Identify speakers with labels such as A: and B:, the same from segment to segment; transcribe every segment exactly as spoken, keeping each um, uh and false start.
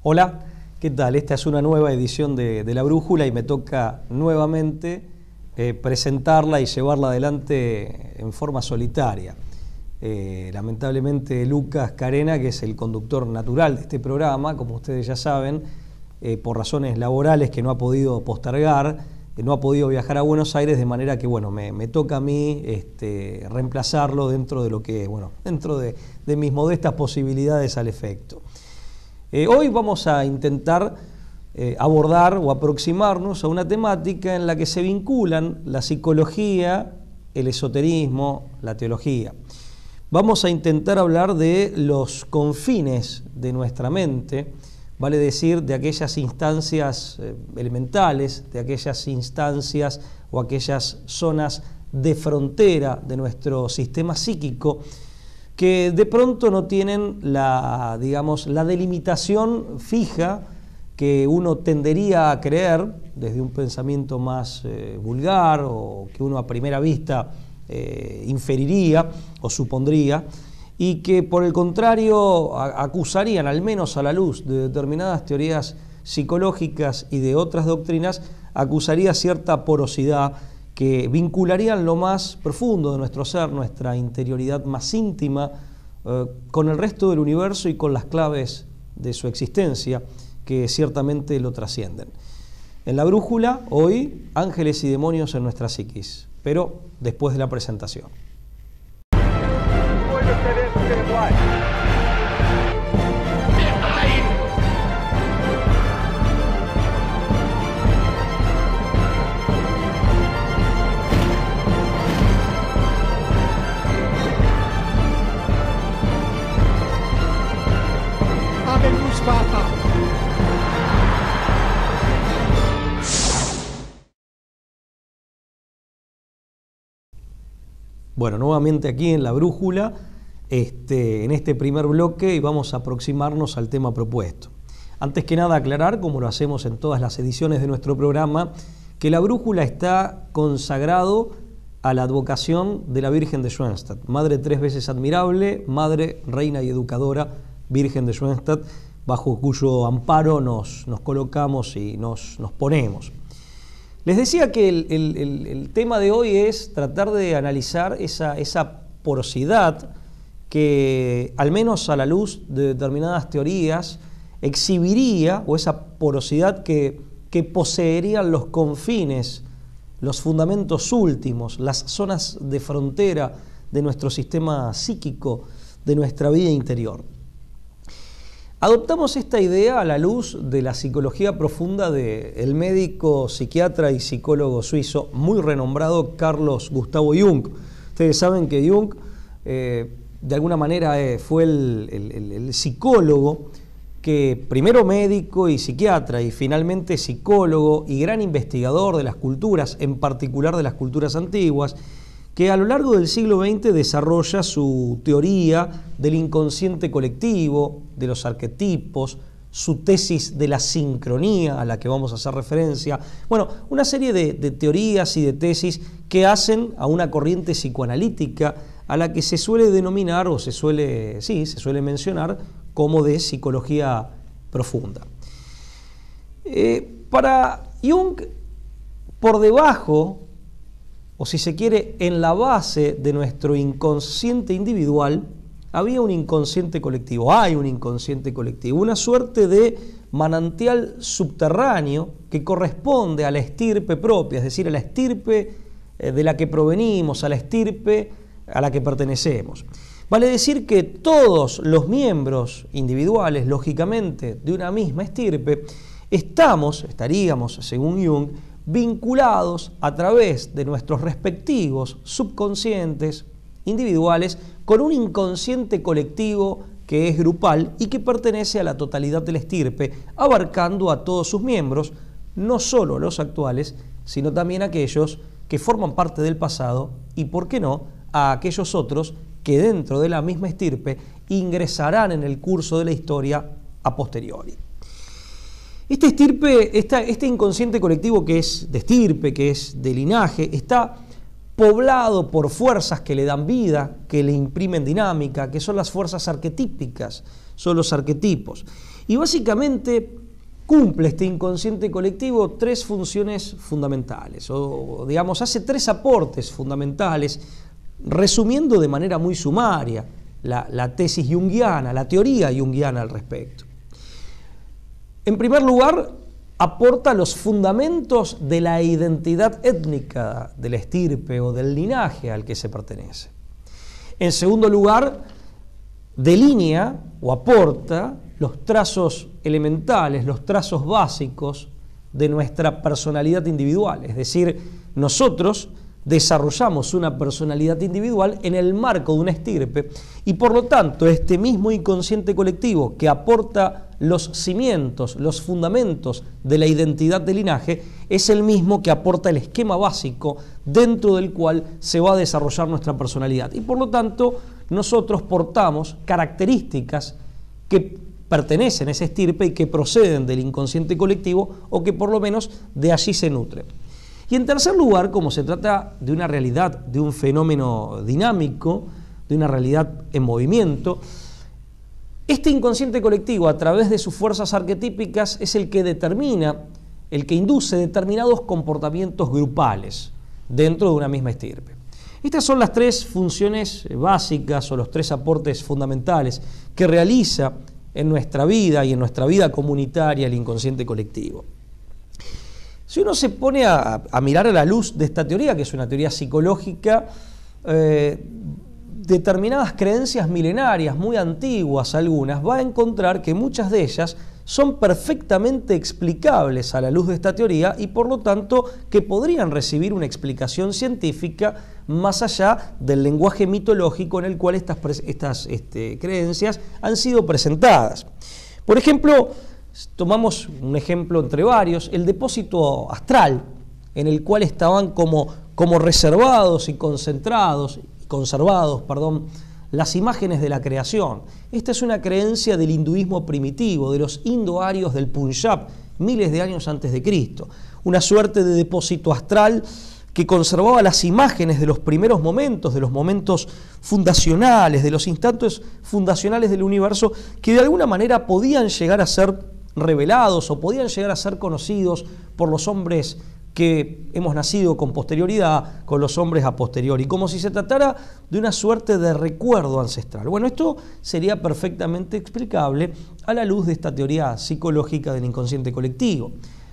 A: Hola, ¿qué tal? Esta es una nueva edición de, de La Brújula y me toca nuevamente eh, presentarla y llevarla adelante en forma solitaria. Eh, lamentablemente Lucas Carena, que es el conductor natural de este programa, como ustedes ya saben, eh, por razones laborales que no ha podido postergar, eh, no ha podido viajar a Buenos Aires, de manera que bueno, me, me toca a mí este, reemplazarlo dentro de lo que, bueno, dentro de, de mis modestas posibilidades al efecto. Eh, hoy vamos a intentar eh, abordar o aproximarnos a una temática en la que se vinculan la psicología, el esoterismo, la teología. Vamos a intentar hablar de los confines de nuestra mente, vale decir, de aquellas instancias eh, elementales, de aquellas instancias o aquellas zonas de frontera de nuestro sistema psíquico, que de pronto no tienen la, digamos, la delimitación fija que uno tendería a creer desde un pensamiento más eh, vulgar o que uno a primera vista eh, inferiría o supondría, y que por el contrario a, acusarían, al menos a la luz de determinadas teorías psicológicas y de otras doctrinas, acusaría cierta porosidad que vincularían lo más profundo de nuestro ser, nuestra interioridad más íntima, eh, con el resto del universo y con las claves de su existencia, que ciertamente lo trascienden. En La Brújula, hoy, ángeles y demonios en nuestra psiquis, pero después de la presentación. Bueno, nuevamente aquí en La Brújula, este, en este primer bloque, y vamos a aproximarnos al tema propuesto. Antes que nada aclarar, como lo hacemos en todas las ediciones de nuestro programa, que La Brújula está consagrado a la advocación de la Virgen de Schoenstatt, Madre tres veces admirable, Madre, Reina y Educadora, Virgen de Schoenstatt, bajo cuyo amparo nos, nos colocamos y nos, nos ponemos. Les decía que el, el, el, el tema de hoy es tratar de analizar esa, esa porosidad que, al menos a la luz de determinadas teorías, exhibiría, o esa porosidad que, que poseerían los confines, los fundamentos últimos, las zonas de frontera de nuestro sistema psíquico, de nuestra vida interior. Adoptamos esta idea a la luz de la psicología profunda del médico, psiquiatra y psicólogo suizo muy renombrado Carlos Gustavo Jung. Ustedes saben que Jung eh, de alguna manera eh, fue el, el, el psicólogo que, primero médico y psiquiatra y finalmente psicólogo y gran investigador de las culturas, en particular de las culturas antiguas, que a lo largo del siglo veinte desarrolla su teoría del inconsciente colectivo, de los arquetipos, su tesis de la sincronía, a la que vamos a hacer referencia. Bueno, una serie de, de teorías y de tesis que hacen a una corriente psicoanalítica a la que se suele denominar, o se suele, sí, se suele mencionar, como de psicología profunda. Eh, para Jung, por debajo, o si se quiere, en la base de nuestro inconsciente individual, había un inconsciente colectivo, hay un inconsciente colectivo, una suerte de manantial subterráneo que corresponde a la estirpe propia, es decir, a la estirpe de la que provenimos, a la estirpe a la que pertenecemos. Vale decir que todos los miembros individuales, lógicamente, de una misma estirpe, estamos, estaríamos, según Jung, vinculados a través de nuestros respectivos subconscientes individuales con un inconsciente colectivo que es grupal y que pertenece a la totalidad de la estirpe, abarcando a todos sus miembros, no solo los actuales, sino también aquellos que forman parte del pasado y, por qué no, a aquellos otros que dentro de la misma estirpe ingresarán en el curso de la historia a posteriori. Este, estirpe, esta, este inconsciente colectivo que es de estirpe, que es de linaje, está poblado por fuerzas que le dan vida, que le imprimen dinámica, que son las fuerzas arquetípicas, son los arquetipos. Y básicamente cumple este inconsciente colectivo tres funciones fundamentales, o digamos, hace tres aportes fundamentales, resumiendo de manera muy sumaria la, la tesis junguiana, la teoría junguiana al respecto. En primer lugar, aporta los fundamentos de la identidad étnica de la estirpe o del linaje al que se pertenece. En segundo lugar, delinea o aporta los trazos elementales, los trazos básicos de nuestra personalidad individual. Es decir, nosotros desarrollamos una personalidad individual en el marco de una estirpe y por lo tanto este mismo inconsciente colectivo que aporta los cimientos, los fundamentos de la identidad del linaje es el mismo que aporta el esquema básico dentro del cual se va a desarrollar nuestra personalidad y por lo tanto nosotros portamos características que pertenecen a esa estirpe y que proceden del inconsciente colectivo o que por lo menos de allí se nutren. Y en tercer lugar, como se trata de una realidad, de un fenómeno dinámico, de una realidad en movimiento, este inconsciente colectivo a través de sus fuerzas arquetípicas es el que determina, el que induce determinados comportamientos grupales dentro de una misma estirpe. Estas son las tres funciones básicas o los tres aportes fundamentales que realiza en nuestra vida y en nuestra vida comunitaria el inconsciente colectivo. Si uno se pone a, a mirar a la luz de esta teoría, que es una teoría psicológica, eh, determinadas creencias milenarias, muy antiguas algunas, va a encontrar que muchas de ellas son perfectamente explicables a la luz de esta teoría y por lo tanto que podrían recibir una explicación científica más allá del lenguaje mitológico en el cual estas, estas este, creencias han sido presentadas. Por ejemplo, tomamos un ejemplo entre varios, el depósito astral, en el cual estaban como, como reservados y concentrados, conservados, perdón, las imágenes de la creación. Esta es una creencia del hinduismo primitivo, de los indoarios del Punjab, miles de años antes de Cristo. Una suerte de depósito astral que conservaba las imágenes de los primeros momentos, de los momentos fundacionales, de los instantes fundacionales del universo, que de alguna manera podían llegar a ser revelados o podían llegar a ser conocidos por los hombres que hemos nacido con posterioridad, con los hombres a posteriori, como si se tratara de una suerte de recuerdo ancestral. Bueno, esto sería perfectamente explicable a la luz de esta teoría psicológica del inconsciente colectivo.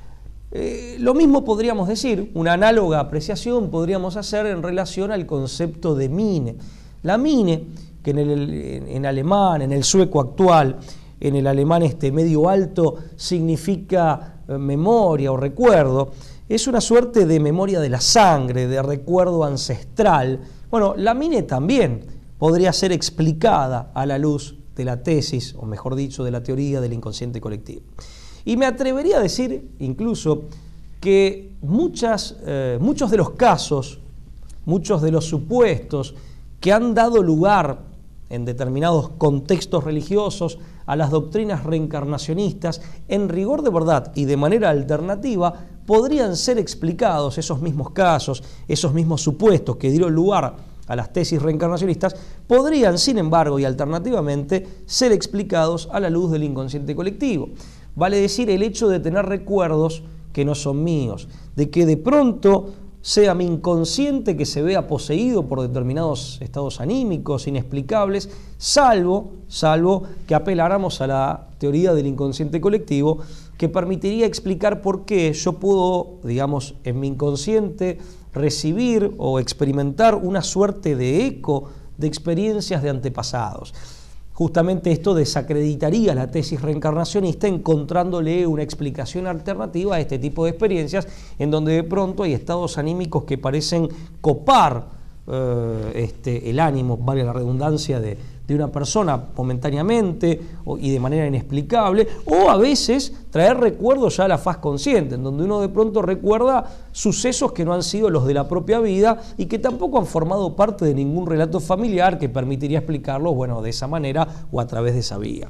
A: Eh, lo mismo podríamos decir, una análoga apreciación podríamos hacer en relación al concepto de mine. La mine, que en, el, en alemán, en el sueco actual, en el alemán este medio alto significa eh, memoria o recuerdo, es una suerte de memoria de la sangre, de recuerdo ancestral. Bueno, la mine también podría ser explicada a la luz de la tesis, o mejor dicho, de la teoría del inconsciente colectivo. Y me atrevería a decir incluso que muchas, eh, muchos de los casos, muchos de los supuestos que han dado lugar en determinados contextos religiosos a las doctrinas reencarnacionistas, en rigor de verdad y de manera alternativa, podrían ser explicados esos mismos casos, esos mismos supuestos que dieron lugar a las tesis reencarnacionistas, podrían, sin embargo, y alternativamente, ser explicados a la luz del inconsciente colectivo. Vale decir, el hecho de tener recuerdos que no son míos, de que de pronto sea mi inconsciente que se vea poseído por determinados estados anímicos inexplicables, salvo, salvo que apeláramos a la teoría del inconsciente colectivo, que permitiría explicar por qué yo puedo, digamos, en mi inconsciente recibir o experimentar una suerte de eco de experiencias de antepasados. Justamente esto desacreditaría la tesis reencarnacionista encontrándole una explicación alternativa a este tipo de experiencias en donde de pronto hay estados anímicos que parecen copar eh, este, el ánimo, vale la redundancia, de, de una persona momentáneamente o, y de manera inexplicable, o a veces traer recuerdos ya a la faz consciente, en donde uno de pronto recuerda sucesos que no han sido los de la propia vida y que tampoco han formado parte de ningún relato familiar que permitiría explicarlos, bueno, de esa manera o a través de esa vía.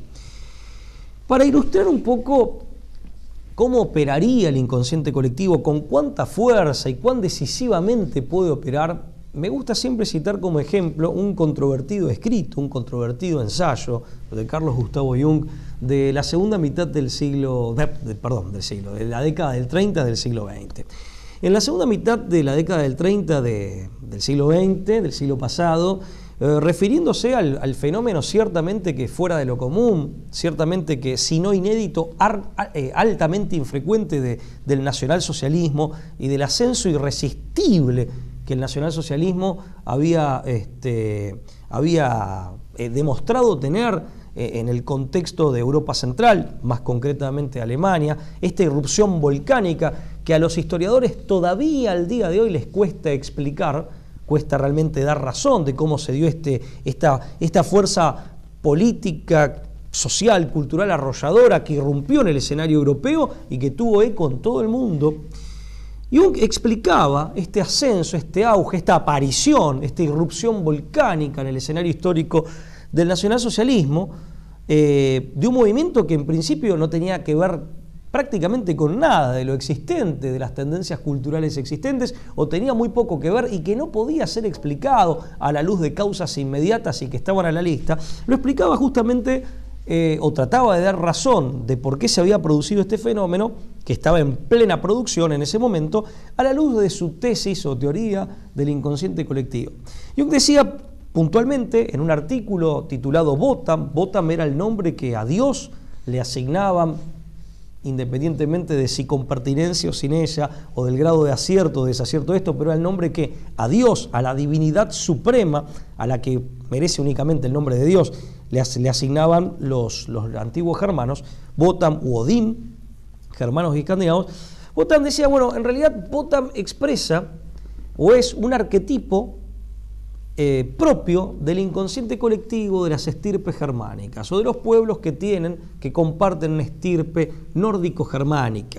A: Para ilustrar un poco cómo operaría el inconsciente colectivo, con cuánta fuerza y cuán decisivamente puede operar, me gusta siempre citar como ejemplo un controvertido escrito, un controvertido ensayo de Carlos Gustavo Jung, de la segunda mitad del siglo, de, de, perdón, del siglo, de la década del treinta del siglo veinte. En la segunda mitad de la década del treinta de, del siglo veinte, del siglo pasado, eh, refiriéndose al, al fenómeno ciertamente que fuera de lo común, ciertamente que si no inédito, ar, eh, altamente infrecuente de, del nacionalsocialismo y del ascenso irresistible que el nacionalsocialismo había, este, había eh, demostrado tener en el contexto de Europa Central, más concretamente Alemania, esta irrupción volcánica que a los historiadores todavía al día de hoy les cuesta explicar, cuesta realmente dar razón de cómo se dio este, esta, esta fuerza política, social, cultural arrolladora que irrumpió en el escenario europeo y que tuvo eco en todo el mundo. Jung explicaba este ascenso, este auge, esta aparición, esta irrupción volcánica en el escenario histórico del nacionalsocialismo, eh, de un movimiento que en principio no tenía que ver prácticamente con nada de lo existente, de las tendencias culturales existentes, o tenía muy poco que ver y que no podía ser explicado a la luz de causas inmediatas y que estaban a la lista. Lo explicaba justamente, eh, o trataba de dar razón de por qué se había producido este fenómeno, que estaba en plena producción en ese momento, a la luz de su tesis o teoría del inconsciente colectivo. Jung decía puntualmente en un artículo titulado Wotan, Wotan era el nombre que a Dios le asignaban, independientemente de si con pertinencia o sin ella, o del grado de acierto o desacierto de esto, pero era el nombre que a Dios, a la divinidad suprema, a la que merece únicamente el nombre de Dios, le, le asignaban los, los antiguos germanos, Wotan u Odín, germanos y escandinavos. Wotan decía, bueno, en realidad Wotan expresa o es un arquetipo Eh, propio del inconsciente colectivo de las estirpes germánicas o de los pueblos que tienen, que comparten una estirpe nórdico-germánica.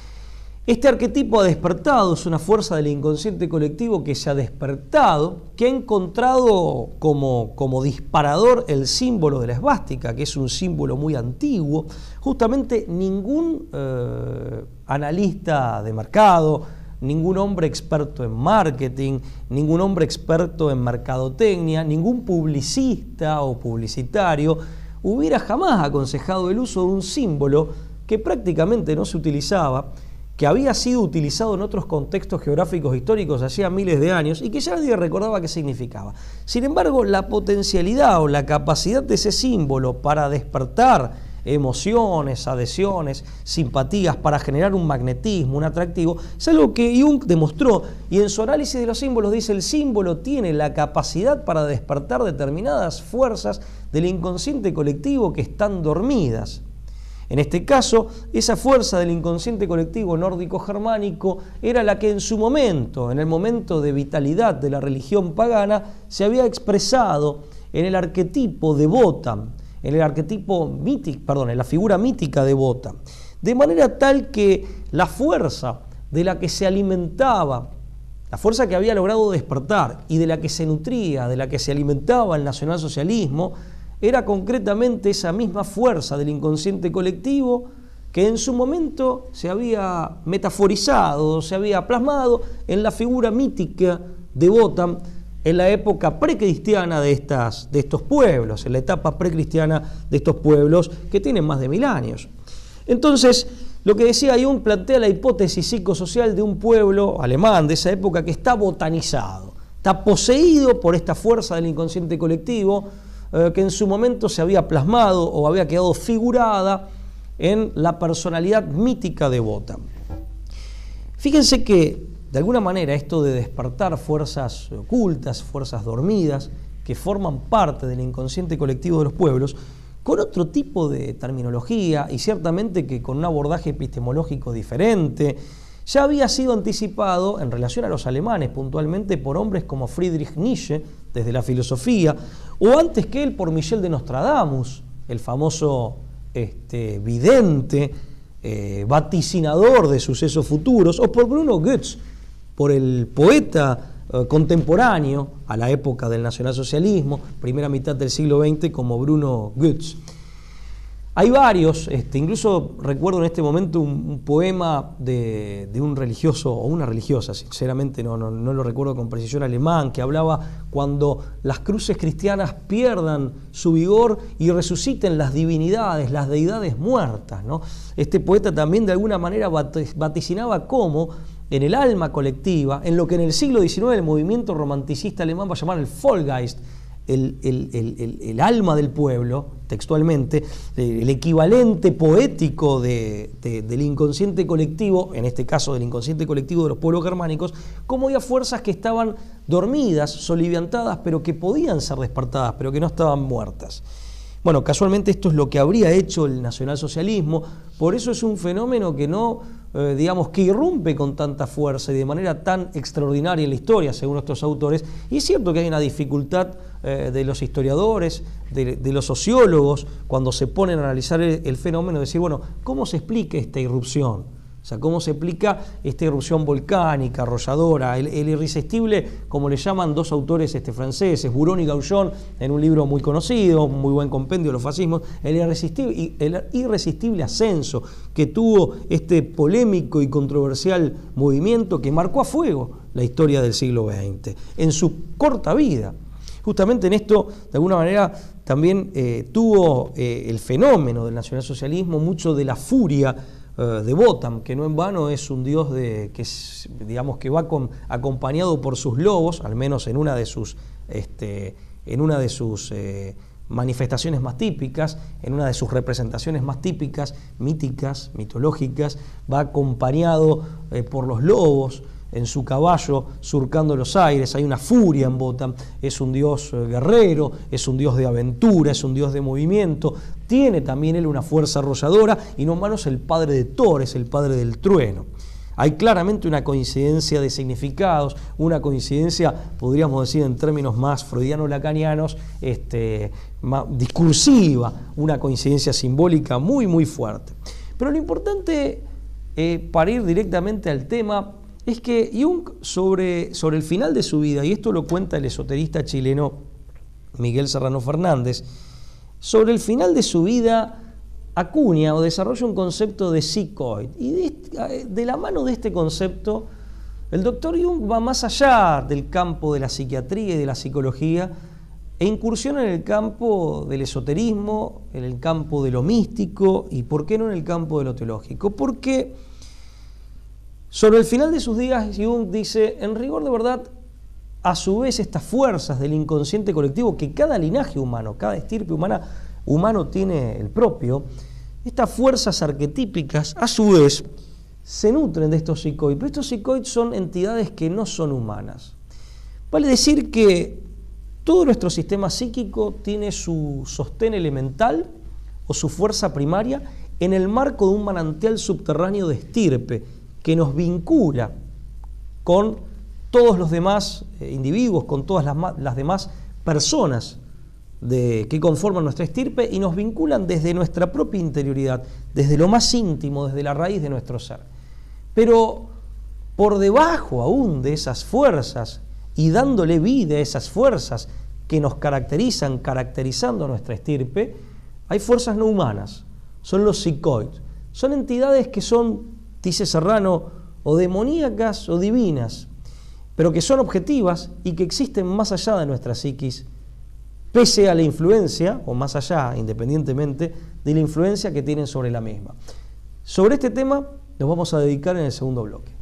A: Este arquetipo ha despertado, es una fuerza del inconsciente colectivo que se ha despertado, que ha encontrado como, como disparador el símbolo de la esvástica, que es un símbolo muy antiguo. Justamente ningún eh, analista de mercado, ningún hombre experto en marketing, ningún hombre experto en mercadotecnia, ningún publicista o publicitario hubiera jamás aconsejado el uso de un símbolo que prácticamente no se utilizaba, que había sido utilizado en otros contextos geográficos históricos hacía miles de años y que ya nadie recordaba qué significaba. Sin embargo, la potencialidad o la capacidad de ese símbolo para despertar emociones, adhesiones, simpatías, para generar un magnetismo, un atractivo, es algo que Jung demostró, y en su análisis de los símbolos dice: el símbolo tiene la capacidad para despertar determinadas fuerzas del inconsciente colectivo que están dormidas. En este caso, esa fuerza del inconsciente colectivo nórdico-germánico era la que en su momento, en el momento de vitalidad de la religión pagana, se había expresado en el arquetipo de Wotan, en el arquetipo mítico, perdón, en la figura mítica de Wotan, de manera tal que la fuerza de la que se alimentaba, la fuerza que había logrado despertar y de la que se nutría, de la que se alimentaba el nacionalsocialismo, era concretamente esa misma fuerza del inconsciente colectivo que en su momento se había metaforizado, se había plasmado en la figura mítica de Wotan, en la época precristiana de, estas, de estos pueblos, en la etapa precristiana de estos pueblos que tienen más de mil años. Entonces, lo que decía Jung plantea la hipótesis psicosocial de un pueblo alemán de esa época que está botanizado, está poseído por esta fuerza del inconsciente colectivo eh, que en su momento se había plasmado o había quedado figurada en la personalidad mítica de Wotan. Fíjense que de alguna manera esto de despertar fuerzas ocultas, fuerzas dormidas, que forman parte del inconsciente colectivo de los pueblos, con otro tipo de terminología y ciertamente que con un abordaje epistemológico diferente, ya había sido anticipado en relación a los alemanes puntualmente por hombres como Friedrich Nietzsche, desde la filosofía, o antes que él por Michel de Nostradamus, el famoso este, vidente, eh, vaticinador de sucesos futuros, o por Bruno Goetz, por el poeta eh, contemporáneo a la época del nacionalsocialismo, primera mitad del siglo veinte, como Bruno Goetz. Hay varios, este, incluso recuerdo en este momento un, un poema de, de un religioso o una religiosa, sinceramente no, no, no lo recuerdo con precisión, alemán, que hablaba cuando las cruces cristianas pierdan su vigor y resuciten las divinidades, las deidades muertas, ¿no? Este poeta también de alguna manera vaticinaba cómo en el alma colectiva, en lo que en el siglo diecinueve el movimiento romanticista alemán va a llamar el Volksgeist, El, el, el, el alma del pueblo, textualmente, el equivalente poético de, de, del inconsciente colectivo, en este caso del inconsciente colectivo de los pueblos germánicos, como había fuerzas que estaban dormidas, soliviantadas, pero que podían ser despertadas, pero que no estaban muertas. Bueno, casualmente esto es lo que habría hecho el nacionalsocialismo, por eso es un fenómeno que no, eh, digamos, que irrumpe con tanta fuerza y de manera tan extraordinaria en la historia, según estos autores, y es cierto que hay una dificultad eh, de los historiadores, de, de los sociólogos, cuando se ponen a analizar el, el fenómeno, de decir, bueno, ¿cómo se explica esta irrupción? O sea, ¿cómo se explica esta irrupción volcánica, arrolladora, el, el irresistible, como le llaman dos autores este, franceses, Buron y Gaujon, en un libro muy conocido, un muy buen compendio de los fascismos, el irresistible, el irresistible ascenso que tuvo este polémico y controversial movimiento que marcó a fuego la historia del siglo veinte, en su corta vida. Justamente en esto, de alguna manera, también eh, tuvo eh, el fenómeno del nacionalsocialismo mucho de la furia de Wotan, que no en vano es un dios de, que, digamos, que va con, acompañado por sus lobos, al menos en una de sus, este, en una de sus eh, manifestaciones más típicas, en una de sus representaciones más típicas, míticas, mitológicas, va acompañado eh, por los lobos, en su caballo surcando los aires. Hay una furia en Wotan, es un dios guerrero, es un dios de aventura, es un dios de movimiento, tiene también él una fuerza arrolladora y no en vano es el padre de Thor, es el padre del trueno. Hay claramente una coincidencia de significados, una coincidencia, podríamos decir en términos más freudiano-lacanianos, este, más discursiva, una coincidencia simbólica muy muy fuerte. Pero lo importante, eh, para ir directamente al tema, es que Jung, sobre, sobre el final de su vida, y esto lo cuenta el esoterista chileno Miguel Serrano Fernández, sobre el final de su vida acuña o desarrolla un concepto de psicoid. Y de, de la mano de este concepto, el doctor Jung va más allá del campo de la psiquiatría y de la psicología e incursiona en el campo del esoterismo, en el campo de lo místico y, ¿por qué no, en el campo de lo teológico? Porque sobre el final de sus días, Jung dice, en rigor de verdad, a su vez estas fuerzas del inconsciente colectivo, que cada linaje humano, cada estirpe humana, humano tiene el propio, estas fuerzas arquetípicas, a su vez, se nutren de estos psicoids, pero estos psicoids son entidades que no son humanas. Vale decir que todo nuestro sistema psíquico tiene su sostén elemental o su fuerza primaria en el marco de un manantial subterráneo de estirpe, que nos vincula con todos los demás eh, individuos, con todas las, las demás personas de, que conforman nuestra estirpe y nos vinculan desde nuestra propia interioridad, desde lo más íntimo, desde la raíz de nuestro ser. Pero por debajo aún de esas fuerzas y dándole vida a esas fuerzas que nos caracterizan, caracterizando a nuestra estirpe, hay fuerzas no humanas, son los psicoids, son entidades que son, dice Serrano, o demoníacas o divinas, pero que son objetivas y que existen más allá de nuestra psiquis, pese a la influencia, o más allá, independientemente, de la influencia que tienen sobre la misma. Sobre este tema nos vamos a dedicar en el segundo bloque.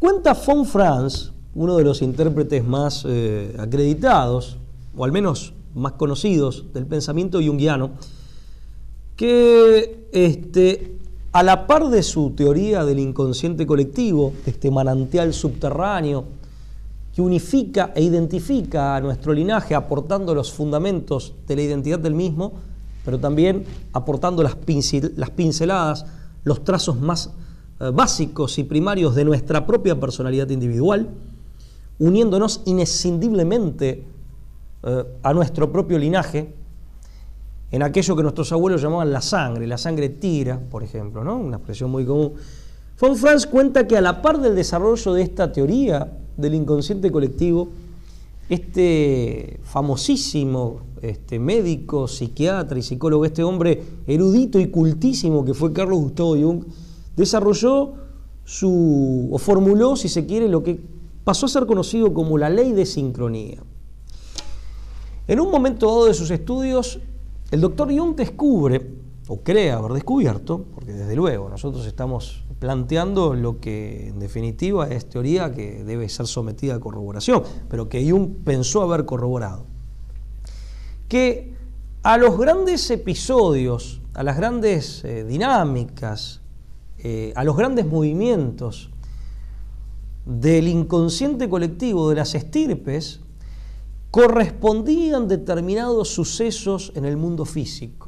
A: Cuenta von Franz, uno de los intérpretes más eh, acreditados, o al menos más conocidos del pensamiento junguiano, que este, a la par de su teoría del inconsciente colectivo, este manantial subterráneo que unifica e identifica a nuestro linaje aportando los fundamentos de la identidad del mismo, pero también aportando las, pincel, las pinceladas, los trazos más eh, básicos y primarios de nuestra propia personalidad individual, uniéndonos inescindiblemente eh, a nuestro propio linaje, en aquello que nuestros abuelos llamaban la sangre, la sangre tira, por ejemplo, ¿no? Una expresión muy común. Von Franz cuenta que a la par del desarrollo de esta teoría del inconsciente colectivo, este famosísimo este, médico, psiquiatra y psicólogo, este hombre erudito y cultísimo que fue Carlos Gustavo Jung, desarrolló su, o formuló, si se quiere, lo que pasó a ser conocido como la ley de sincronía. En un momento dado de sus estudios, el doctor Jung descubre, o cree haber descubierto, porque desde luego nosotros estamos planteando lo que en definitiva es teoría que debe ser sometida a corroboración, pero que Jung pensó haber corroborado, que a los grandes episodios, a las grandes eh, dinámicas, eh, a los grandes movimientos del inconsciente colectivo de las estirpes, correspondían determinados sucesos en el mundo físico.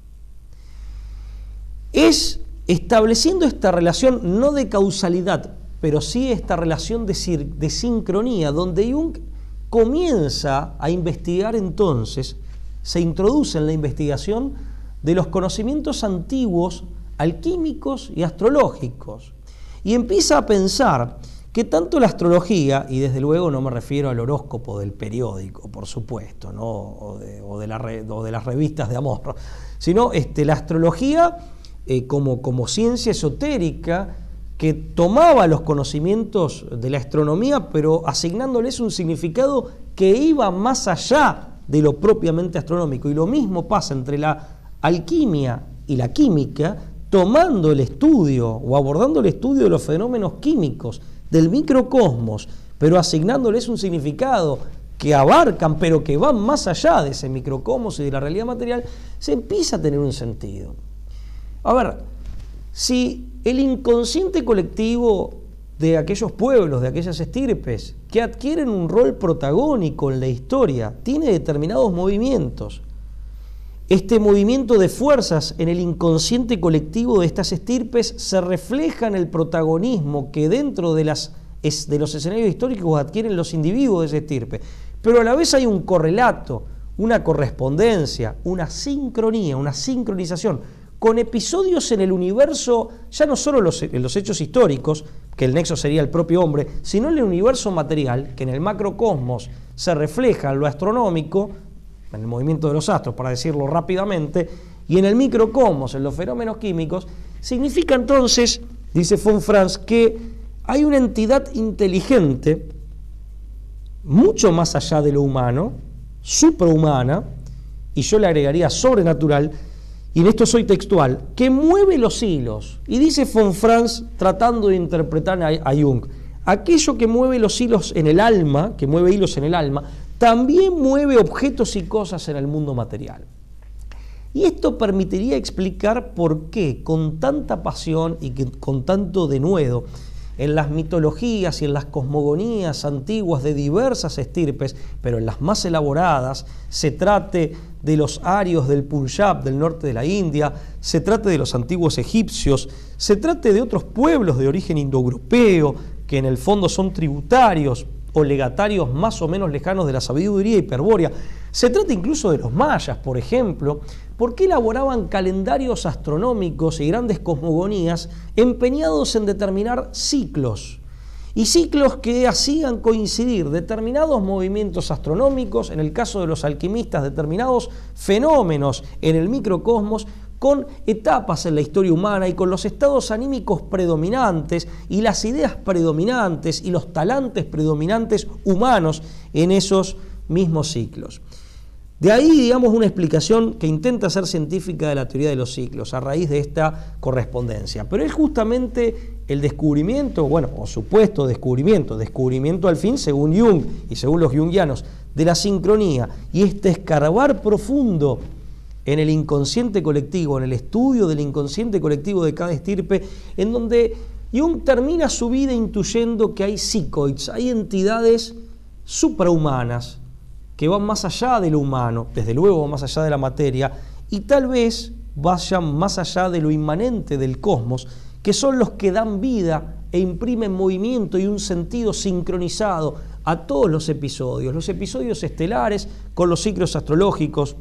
A: Es estableciendo esta relación no de causalidad, pero sí esta relación de, de sincronía, donde Jung comienza a investigar entonces, se introduce en la investigación de los conocimientos antiguos, alquímicos y astrológicos, y empieza a pensar que tanto la astrología, y desde luego no me refiero al horóscopo del periódico, por supuesto, ¿no? o, de, o, de la re, o de las revistas de amor, sino este, la astrología eh, como, como ciencia esotérica que tomaba los conocimientos de la astronomía, pero asignándoles un significado que iba más allá de lo propiamente astronómico. Y lo mismo pasa entre la alquimia y la química, tomando el estudio o abordando el estudio de los fenómenos químicos del microcosmos, pero asignándoles un significado que abarcan, pero que van más allá de ese microcosmos y de la realidad material, se empieza a tener un sentido. A ver, si el inconsciente colectivo de aquellos pueblos, de aquellas estirpes, que adquieren un rol protagónico en la historia, tiene determinados movimientos, este movimiento de fuerzas en el inconsciente colectivo de estas estirpes se refleja en el protagonismo que dentro de, las, de los escenarios históricos adquieren los individuos de esa estirpe. Pero a la vez hay un correlato, una correspondencia, una sincronía, una sincronización con episodios en el universo, ya no solo los, los hechos históricos, que el nexo sería el propio hombre, sino en el universo material, que en el macrocosmos se refleja en lo astronómico, en el movimiento de los astros, para decirlo rápidamente, y en el microcosmos, en los fenómenos químicos, significa entonces, dice von Franz, que hay una entidad inteligente, mucho más allá de lo humano, suprahumana, y yo le agregaría sobrenatural, y en esto soy textual, que mueve los hilos. Y dice von Franz, tratando de interpretar a, a Jung, aquello que mueve los hilos en el alma, que mueve hilos en el alma, también mueve objetos y cosas en el mundo material. Y esto permitiría explicar por qué, con tanta pasión y que, con tanto denuedo, en las mitologías y en las cosmogonías antiguas de diversas estirpes, pero en las más elaboradas, se trate de los arios del Punjab, del norte de la India, se trate de los antiguos egipcios, se trate de otros pueblos de origen indoeuropeo, que en el fondo son tributarios o legatarios más o menos lejanos de la sabiduría hiperbórea. Se trata incluso de los mayas, por ejemplo, porque elaboraban calendarios astronómicos y grandes cosmogonías empeñados en determinar ciclos, y ciclos que hacían coincidir determinados movimientos astronómicos, en el caso de los alquimistas, determinados fenómenos en el microcosmos, con etapas en la historia humana y con los estados anímicos predominantes y las ideas predominantes y los talantes predominantes humanos en esos mismos ciclos. De ahí, digamos, una explicación que intenta ser científica de la teoría de los ciclos a raíz de esta correspondencia. Pero es justamente el descubrimiento, bueno, o supuesto descubrimiento, descubrimiento al fin según Jung y según los jungianos, de la sincronía y este escarbar profundo en el inconsciente colectivo, en el estudio del inconsciente colectivo de cada estirpe, en donde Jung termina su vida intuyendo que hay psicoids, hay entidades suprahumanas que van más allá de lo humano, desde luego más allá de la materia, y tal vez vayan más allá de lo inmanente del cosmos, que son los que dan vida e imprimen movimiento y un sentido sincronizado a todos los episodios, los episodios estelares con los ciclos astrológicos,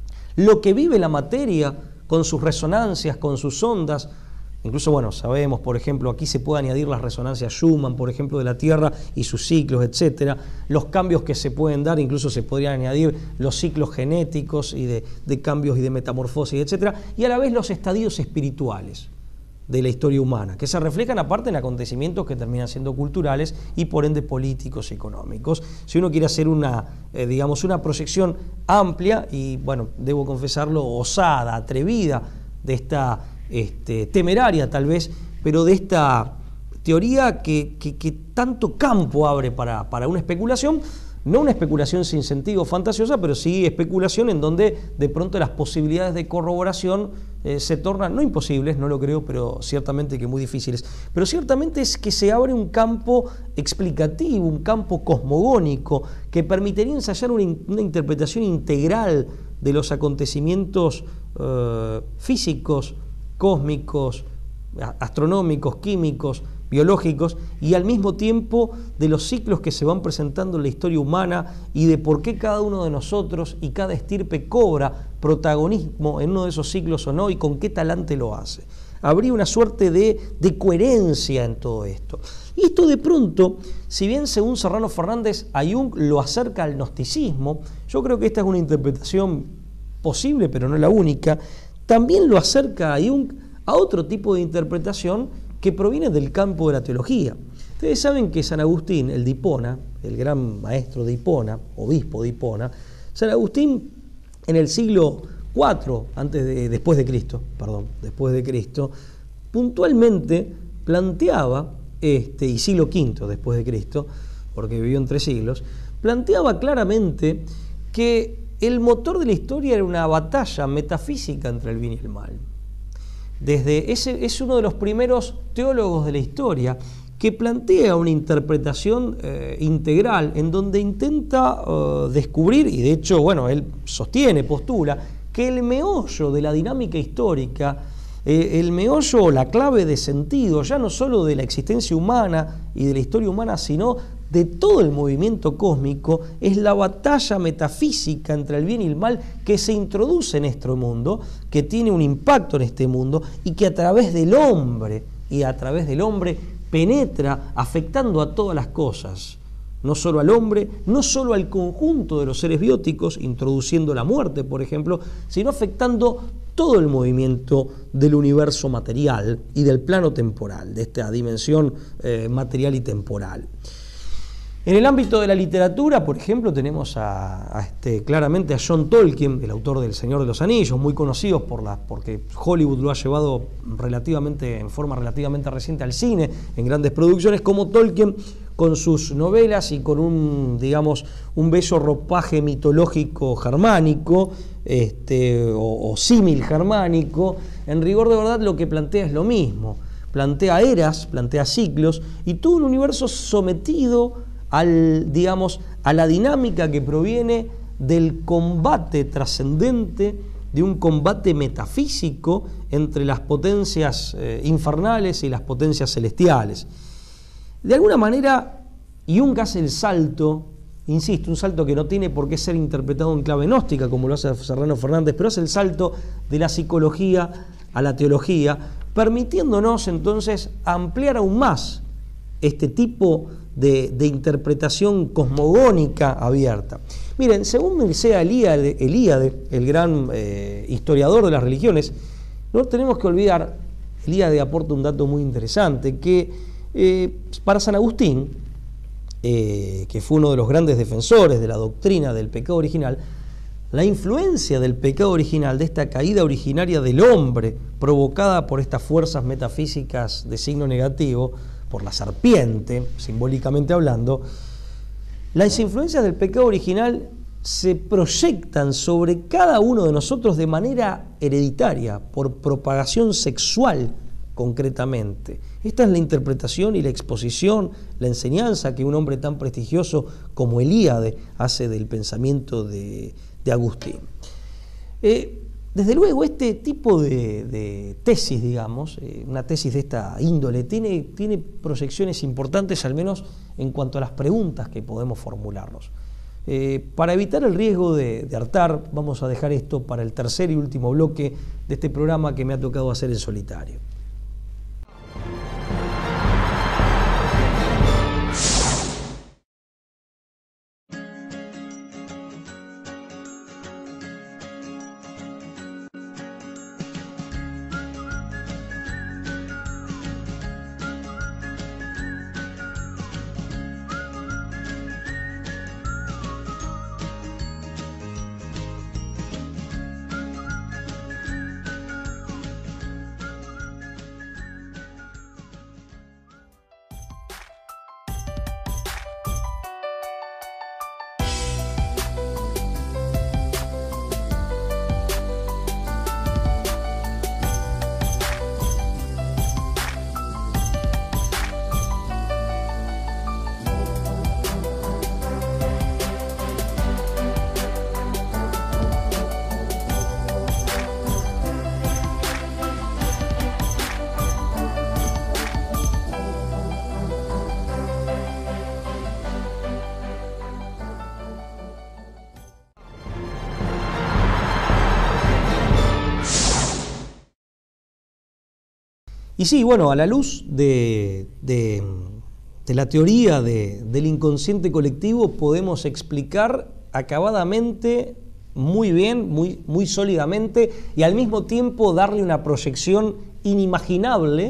A: lo que vive la materia con sus resonancias, con sus ondas. Incluso, bueno, sabemos, por ejemplo, aquí se puede añadir las resonancias Schumann, por ejemplo, de la Tierra y sus ciclos, etcétera. Los cambios que se pueden dar, incluso se podrían añadir los ciclos genéticos y de, de cambios y de metamorfosis, etcétera. Y a la vez los estadios espirituales de la historia humana, que se reflejan aparte en acontecimientos que terminan siendo culturales y por ende políticos y económicos. Si uno quiere hacer una, eh, digamos, una proyección amplia y, bueno, debo confesarlo, osada, atrevida, de esta este, temeraria tal vez, pero de esta teoría que, que, que tanto campo abre para, para una especulación, no una especulación sin sentido fantasiosa, pero sí especulación en donde de pronto las posibilidades de corroboración eh, se tornan, no imposibles, no lo creo, pero ciertamente que muy difíciles. Pero ciertamente es que se abre un campo explicativo, un campo cosmogónico, que permitiría ensayar una, una interpretación integral de los acontecimientos eh, físicos, cósmicos, astronómicos, químicos, biológicos, y al mismo tiempo de los ciclos que se van presentando en la historia humana y de por qué cada uno de nosotros y cada estirpe cobra protagonismo en uno de esos ciclos o no, y con qué talante lo hace. Habría una suerte de, de coherencia en todo esto. Y esto de pronto, si bien según Serrano Fernández a Jung lo acerca al gnosticismo, yo creo que esta es una interpretación posible, pero no la única, también lo acerca a Jung a otro tipo de interpretación que proviene del campo de la teología. Ustedes saben que San Agustín, el de Hipona, el gran maestro de Hipona, obispo de Hipona, San Agustín en el siglo cuatro antes de, después de Cristo, perdón, después de Cristo, puntualmente planteaba, este, y siglo quinto después de Cristo, porque vivió en tres siglos, planteaba claramente que el motor de la historia era una batalla metafísica entre el bien y el mal. Desde ese, es uno de los primeros teólogos de la historia que plantea una interpretación eh, integral en donde intenta uh, descubrir, y de hecho, bueno, él sostiene, postula, que el meollo de la dinámica histórica, eh, el meollo, la clave de sentido, ya no solo de la existencia humana y de la historia humana, sino de todo el movimiento cósmico, es la batalla metafísica entre el bien y el mal que se introduce en nuestro mundo, que tiene un impacto en este mundo y que a través del hombre y a través del hombre penetra afectando a todas las cosas, no solo al hombre, no solo al conjunto de los seres bióticos, introduciendo la muerte, por ejemplo, sino afectando todo el movimiento del universo material y del plano temporal, de esta dimensión eh, material y temporal. En el ámbito de la literatura, por ejemplo, tenemos a, a este, claramente a John Tolkien, el autor del Señor de los Anillos, muy conocido por la, porque Hollywood lo ha llevado relativamente, en forma relativamente reciente al cine, en grandes producciones, como Tolkien, con sus novelas y con un, digamos, un bello ropaje mitológico germánico, este, o, o símil germánico, en rigor de verdad lo que plantea es lo mismo. Plantea eras, plantea ciclos, y todo un universo sometido al, digamos, a la dinámica que proviene del combate trascendente, de un combate metafísico entre las potencias eh, infernales y las potencias celestiales. De alguna manera, Jung hace el salto, insisto, un salto que no tiene por qué ser interpretado en clave gnóstica, como lo hace Serrano Fernández, pero hace el salto de la psicología a la teología, permitiéndonos entonces ampliar aún más este tipo de, de interpretación cosmogónica abierta. Miren, según Mircea Eliade, Eliade el gran eh, historiador de las religiones, no tenemos que olvidar, Eliade aporta un dato muy interesante, que eh, para San Agustín, eh, que fue uno de los grandes defensores de la doctrina del pecado original, la influencia del pecado original, de esta caída originaria del hombre, provocada por estas fuerzas metafísicas de signo negativo, por la serpiente, simbólicamente hablando, las influencias del pecado original se proyectan sobre cada uno de nosotros de manera hereditaria, por propagación sexual concretamente. Esta es la interpretación y la exposición, la enseñanza que un hombre tan prestigioso como Elíade hace del pensamiento de, de Agustín. Eh, desde luego, este tipo de, de tesis, digamos, eh, una tesis de esta índole, tiene, tiene proyecciones importantes, al menos en cuanto a las preguntas que podemos formularnos. Eh, para evitar el riesgo de, de hartar, vamos a dejar esto para el tercer y último bloque de este programa que me ha tocado hacer en solitario. Y sí, bueno, a la luz de, de, de la teoría de, del inconsciente colectivo podemos explicar acabadamente, muy bien, muy, muy sólidamente, y al mismo tiempo darle una proyección inimaginable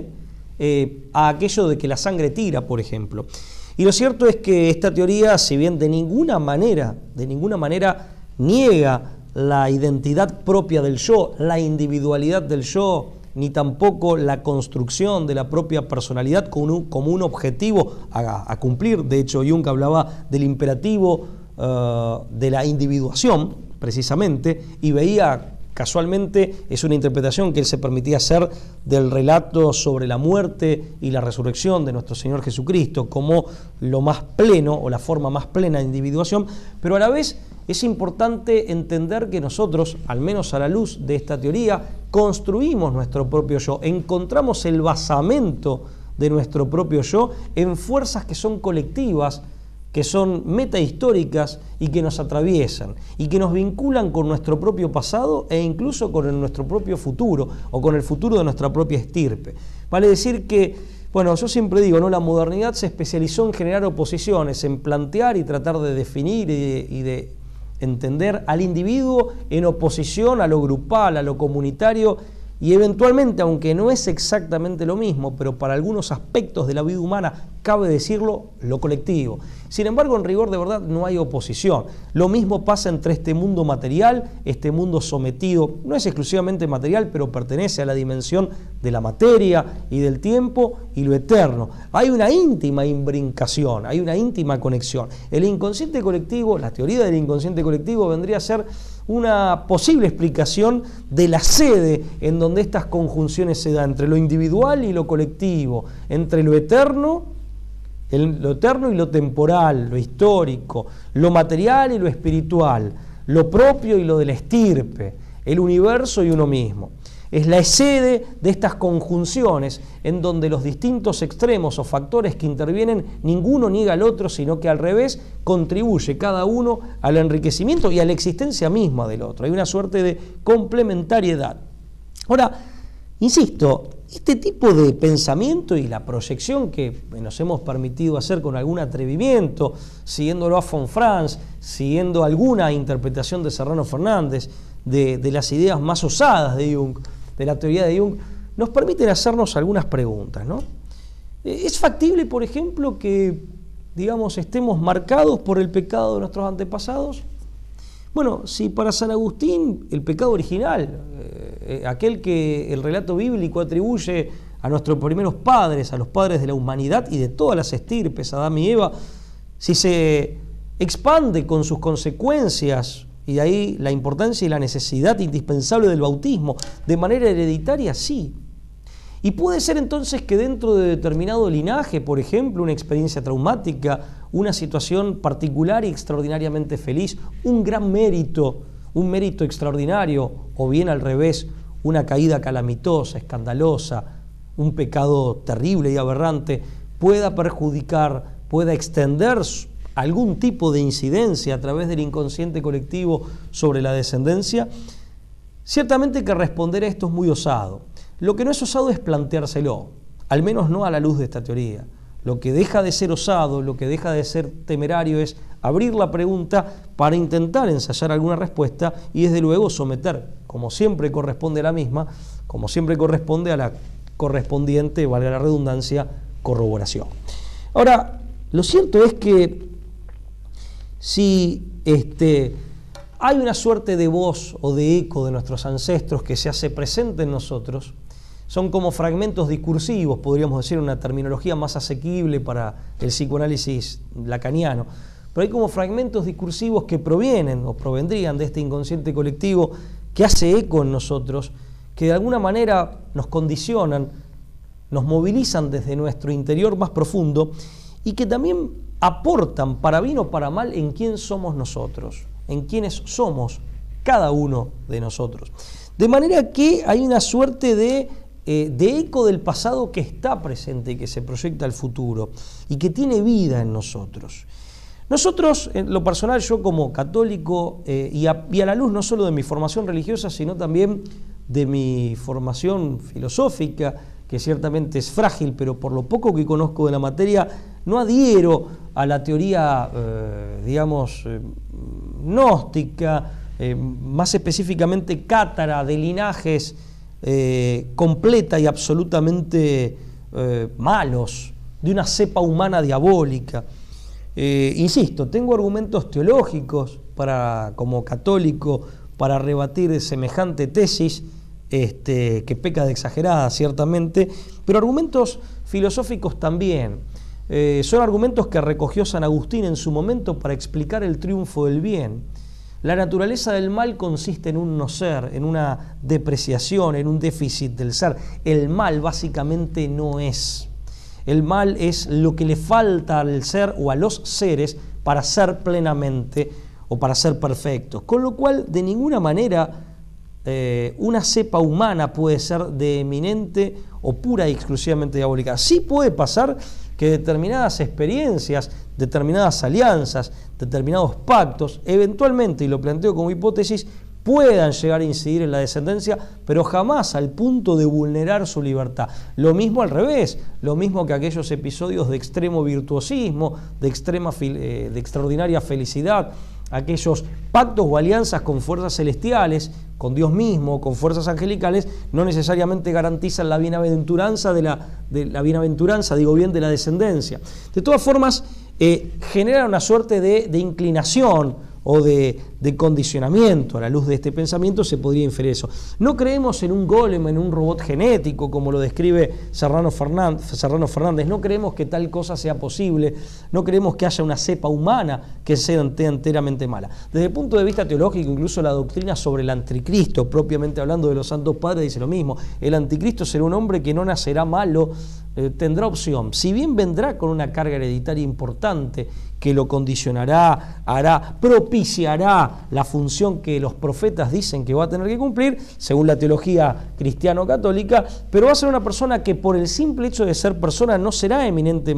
A: eh, a aquello de que la sangre tira, por ejemplo. Y lo cierto es que esta teoría, si bien de ninguna manera, de ninguna manera niega la identidad propia del yo, la individualidad del yo, ni tampoco la construcción de la propia personalidad como un, como un objetivo a, a cumplir. De hecho, Jung hablaba del imperativo uh, de la individuación, precisamente, y veía, casualmente, es una interpretación que él se permitía hacer del relato sobre la muerte y la resurrección de nuestro Señor Jesucristo como lo más pleno, o la forma más plena de individuación, pero a la vez es importante entender que nosotros, al menos a la luz de esta teoría, construimos nuestro propio yo, encontramos el basamento de nuestro propio yo en fuerzas que son colectivas, que son metahistóricas y que nos atraviesan y que nos vinculan con nuestro propio pasado e incluso con el, nuestro propio futuro o con el futuro de nuestra propia estirpe. Vale decir que, bueno, yo siempre digo, ¿no? La modernidad se especializó en generar oposiciones, en plantear y tratar de definir y de, y de entender al individuo en oposición a lo grupal, a lo comunitario y eventualmente, aunque no es exactamente lo mismo, pero para algunos aspectos de la vida humana cabe decirlo, lo colectivo. Sin embargo, en rigor de verdad no hay oposición. Lo mismo pasa entre este mundo material, este mundo sometido, no es exclusivamente material, pero pertenece a la dimensión de la materia y del tiempo y lo eterno. Hay una íntima imbrincación, hay una íntima conexión. El inconsciente colectivo, la teoría del inconsciente colectivo vendría a ser una posible explicación de la sede en donde estas conjunciones se dan entre lo individual y lo colectivo, entre lo eterno, el, lo eterno y lo temporal, lo histórico, lo material y lo espiritual, lo propio y lo de la estirpe, el universo y uno mismo. Es la sede de estas conjunciones en donde los distintos extremos o factores que intervienen, ninguno niega al otro, sino que al revés contribuye cada uno al enriquecimiento y a la existencia misma del otro. Hay una suerte de complementariedad. Ahora, insisto, este tipo de pensamiento y la proyección que nos hemos permitido hacer con algún atrevimiento, siguiéndolo a von Franz, siguiendo alguna interpretación de Serrano Fernández, de, de las ideas más osadas de Jung, de la teoría de Jung, nos permiten hacernos algunas preguntas, ¿no? ¿Es factible, por ejemplo, que, digamos, estemos marcados por el pecado de nuestros antepasados? Bueno, si para San Agustín el pecado original, eh, aquel que el relato bíblico atribuye a nuestros primeros padres, a los padres de la humanidad y de todas las estirpes, Adán y Eva, si se expande con sus consecuencias, y de ahí la importancia y la necesidad indispensable del bautismo, de manera hereditaria, sí. Y puede ser entonces que dentro de determinado linaje, por ejemplo, una experiencia traumática, una situación particular y extraordinariamente feliz, un gran mérito, un mérito extraordinario, o bien al revés, una caída calamitosa, escandalosa, un pecado terrible y aberrante, pueda perjudicar, pueda extender algún tipo de incidencia a través del inconsciente colectivo sobre la descendencia. Ciertamente que responder a esto es muy osado. Lo que no es osado es planteárselo, al menos no a la luz de esta teoría. Lo que deja de ser osado, lo que deja de ser temerario es abrir la pregunta para intentar ensayar alguna respuesta y desde luego someter, como siempre corresponde a la misma, como siempre corresponde a la correspondiente, valga la redundancia, corroboración. Ahora, lo cierto es que si este, hay una suerte de voz o de eco de nuestros ancestros que se hace presente en nosotros, son como fragmentos discursivos, podríamos decir una terminología más asequible para el psicoanálisis lacaniano, pero hay como fragmentos discursivos que provienen o provendrían de este inconsciente colectivo que hace eco en nosotros, que de alguna manera nos condicionan, nos movilizan desde nuestro interior más profundo y que también aportan para bien o para mal en quién somos nosotros, en quiénes somos cada uno de nosotros. De manera que hay una suerte de, eh, de eco del pasado que está presente y que se proyecta al futuro y que tiene vida en nosotros. Nosotros, en lo personal, yo como católico eh, y, a, y a la luz no solo de mi formación religiosa, sino también de mi formación filosófica, que ciertamente es frágil, pero por lo poco que conozco de la materia, no adhiero a la teoría, eh, digamos, eh, gnóstica, eh, más específicamente cátara de linajes eh, completa y absolutamente eh, malos, de una cepa humana diabólica. Eh, insisto, tengo argumentos teológicos para, como católico para rebatir semejante tesis, Este, que peca de exagerada ciertamente, pero argumentos filosóficos también. Eh, son argumentos que recogió San Agustín en su momento para explicar el triunfo del bien. La naturaleza del mal consiste en un no ser, en una depreciación, en un déficit del ser. El mal básicamente no es. El mal es lo que le falta al ser o a los seres para ser plenamente o para ser perfectos. Con lo cual, de ninguna manera Eh, una cepa humana puede ser de eminente o pura y exclusivamente diabólica. Sí puede pasar que determinadas experiencias, determinadas alianzas, determinados pactos, eventualmente, y lo planteo como hipótesis, puedan llegar a incidir en la descendencia, pero jamás al punto de vulnerar su libertad. Lo mismo al revés, lo mismo que aquellos episodios de extremo virtuosismo, de, extrema, eh, de extraordinaria felicidad, aquellos pactos o alianzas con fuerzas celestiales, con Dios mismo, con fuerzas angelicales, no necesariamente garantizan la bienaventuranza de la, de la bienaventuranza, digo bien, de la descendencia. De todas formas, eh, genera una suerte de, de inclinación o de, de condicionamiento. A la luz de este pensamiento se podría inferir eso. No creemos en un golem, en un robot genético, como lo describe Serrano Fernández, Serrano Fernández. No creemos que tal cosa sea posible. No creemos que haya una cepa humana que sea enteramente mala. Desde el punto de vista teológico, incluso la doctrina sobre el anticristo, propiamente hablando de los santos padres, dice lo mismo. El anticristo será un hombre que no nacerá malo, eh, tendrá opción. Si bien vendrá con una carga hereditaria importante, que lo condicionará, hará, propiciará la función que los profetas dicen que va a tener que cumplir, según la teología cristiano-católica, pero va a ser una persona que por el simple hecho de ser persona no será eminente,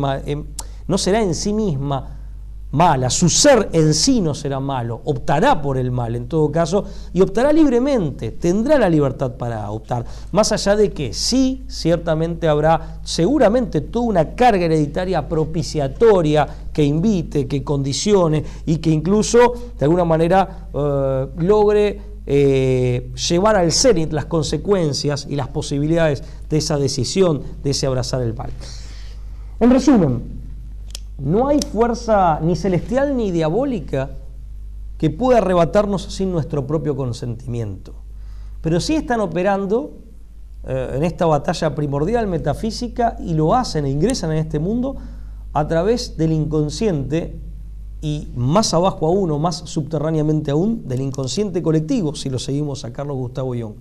A: no será en sí misma mala, su ser en sí no será malo, optará por el mal en todo caso y optará libremente, tendrá la libertad para optar, más allá de que sí, ciertamente habrá seguramente toda una carga hereditaria propiciatoria que invite, que condicione y que incluso de alguna manera eh, logre eh, llevar al cenit las consecuencias y las posibilidades de esa decisión, de ese abrazar el mal. En resumen, no hay fuerza ni celestial ni diabólica que puede arrebatarnos sin nuestro propio consentimiento. Pero sí están operando eh, en esta batalla primordial metafísica y lo hacen e ingresan en este mundo a través del inconsciente y más abajo aún o más subterráneamente aún del inconsciente colectivo, si lo seguimos a Carlos Gustavo Jung.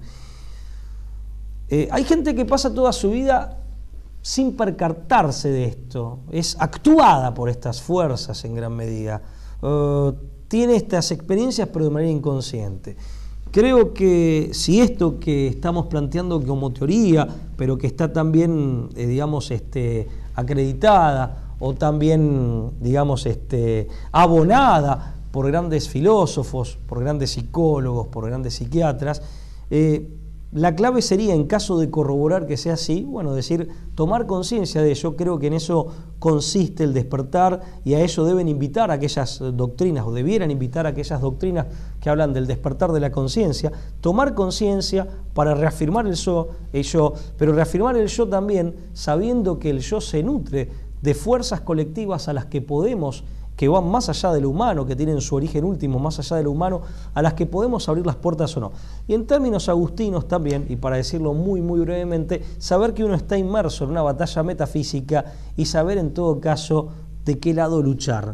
A: Eh, hay gente que pasa toda su vida sin percatarse de esto, es actuada por estas fuerzas en gran medida, uh, tiene estas experiencias pero de manera inconsciente. Creo que si esto que estamos planteando como teoría, pero que está también, eh, digamos, este, acreditada o también, digamos, este, abonada por grandes filósofos, por grandes psicólogos, por grandes psiquiatras, eh, la clave sería, en caso de corroborar que sea así, bueno, decir, tomar conciencia de ello. Creo que en eso consiste el despertar y a ello deben invitar a aquellas doctrinas, o debieran invitar a aquellas doctrinas que hablan del despertar de la conciencia, tomar conciencia para reafirmar el yo, el yo, pero reafirmar el yo también sabiendo que el yo se nutre de fuerzas colectivas a las que podemos, que van más allá de lo humano, que tienen su origen último más allá de lo humano, a las que podemos abrir las puertas o no. Y en términos agustinos también, y para decirlo muy muy brevemente, saber que uno está inmerso en una batalla metafísica y saber en todo caso de qué lado luchar,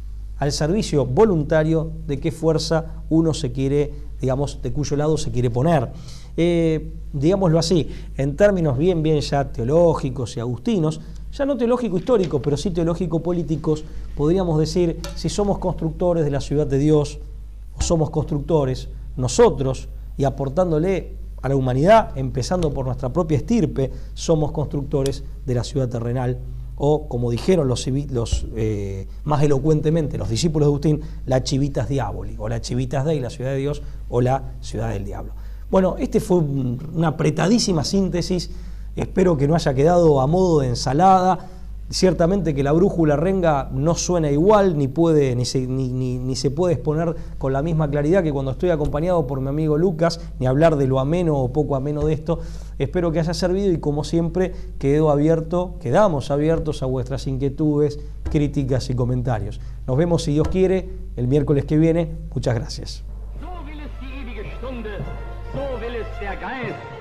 A: al servicio voluntario de qué fuerza uno se quiere, digamos, de cuyo lado se quiere poner. Eh, digámoslo así, en términos bien bien ya teológicos y agustinos, ya no teológico-histórico, pero sí teológico-políticos, podríamos decir, si somos constructores de la ciudad de Dios, o somos constructores, nosotros, y aportándole a la humanidad, empezando por nuestra propia estirpe, somos constructores de la ciudad terrenal, o como dijeron los, los eh, más elocuentemente los discípulos de Agustín, la chivitas diaboli, o la chivitas dei, la ciudad de Dios, o la ciudad del diablo. Bueno, este fue un, una apretadísima síntesis. Espero que no haya quedado a modo de ensalada. Ciertamente que la brújula renga no suena igual, ni, puede, ni, se, ni, ni, ni se puede exponer con la misma claridad que cuando estoy acompañado por mi amigo Lucas, ni hablar de lo ameno o poco ameno de esto. Espero que haya servido y, como siempre, quedo abierto, quedamos abiertos a vuestras inquietudes, críticas y comentarios. Nos vemos, si Dios quiere, el miércoles que viene. Muchas gracias.
B: So will es die ewige Stunde, so will es der Geist.